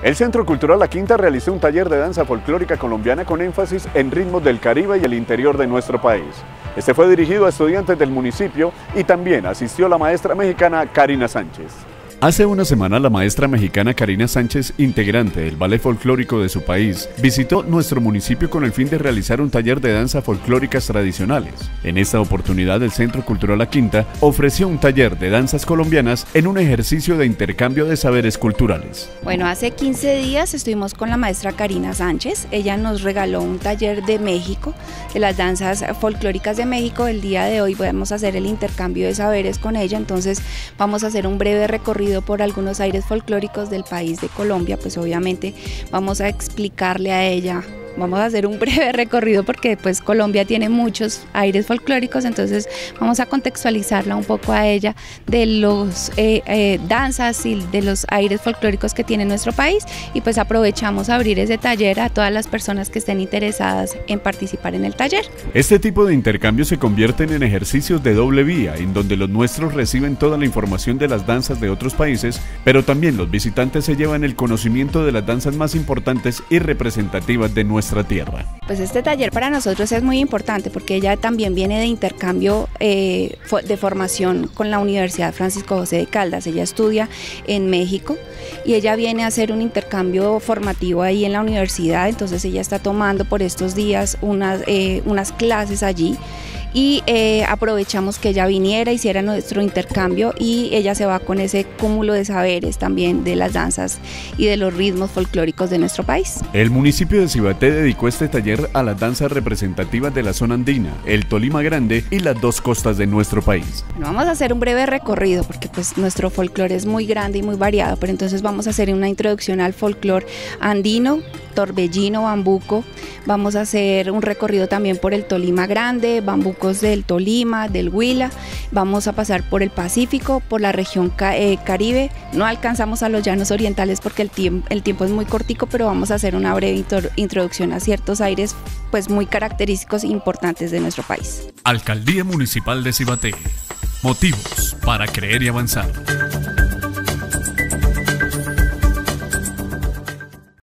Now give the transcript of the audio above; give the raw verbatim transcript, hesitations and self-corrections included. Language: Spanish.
El Centro Cultural La Quinta realizó un taller de danza folclórica colombiana con énfasis en ritmos del Caribe y el interior de nuestro país. Este fue dirigido a estudiantes del municipio y también asistió la maestra mexicana Karina Sánchez. Hace una semana la maestra mexicana Karina Sánchez, integrante del ballet folclórico de su país, visitó nuestro municipio con el fin de realizar un taller de danza folclóricas tradicionales. En esta oportunidad el Centro Cultural La Quinta ofreció un taller de danzas colombianas en un ejercicio de intercambio de saberes culturales. Bueno, hace quince días estuvimos con la maestra Karina Sánchez. Ella nos regaló un taller de México, de las danzas folclóricas de México. El día de hoy vamos a hacer el intercambio de saberes con ella, entonces vamos a hacer un breve recorrido por algunos aires folclóricos del país de Colombia. Pues obviamente vamos a explicarle a ella, vamos a hacer un breve recorrido porque pues Colombia tiene muchos aires folclóricos, entonces vamos a contextualizarla un poco a ella de los eh, eh, danzas y de los aires folclóricos que tiene nuestro país, y pues aprovechamos a abrir ese taller a todas las personas que estén interesadas en participar en el taller. Este tipo de intercambios se convierten en ejercicios de doble vía, en donde los nuestros reciben toda la información de las danzas de otros países, pero también los visitantes se llevan el conocimiento de las danzas más importantes y representativas de nuestra nuestra tierra. Pues este taller para nosotros es muy importante porque ella también viene de intercambio eh, de formación con la Universidad Francisco José de Caldas. Ella estudia en México y ella viene a hacer un intercambio formativo ahí en la universidad, entonces ella está tomando por estos días unas, eh, unas clases allí. Y eh, aprovechamos que ella viniera, hiciera nuestro intercambio, y ella se va con ese cúmulo de saberes también de las danzas y de los ritmos folclóricos de nuestro país. El municipio de Cibaté dedicó este taller a las danzas representativas de la zona andina, el Tolima Grande y las dos costas de nuestro país. Vamos a hacer un breve recorrido porque pues nuestro folclore es muy grande y muy variado, pero entonces vamos a hacer una introducción al folclore andino, torbellino, bambuco. Vamos a hacer un recorrido también por el Tolima Grande, bambucos del Tolima, del Huila. Vamos a pasar por el Pacífico, por la región ca eh, Caribe. No alcanzamos a los llanos orientales porque el, tiemp el tiempo es muy cortico, pero vamos a hacer una breve introducción a ciertos aires pues muy característicos e importantes de nuestro país. Alcaldía Municipal de Cibaté. Motivos para creer y avanzar.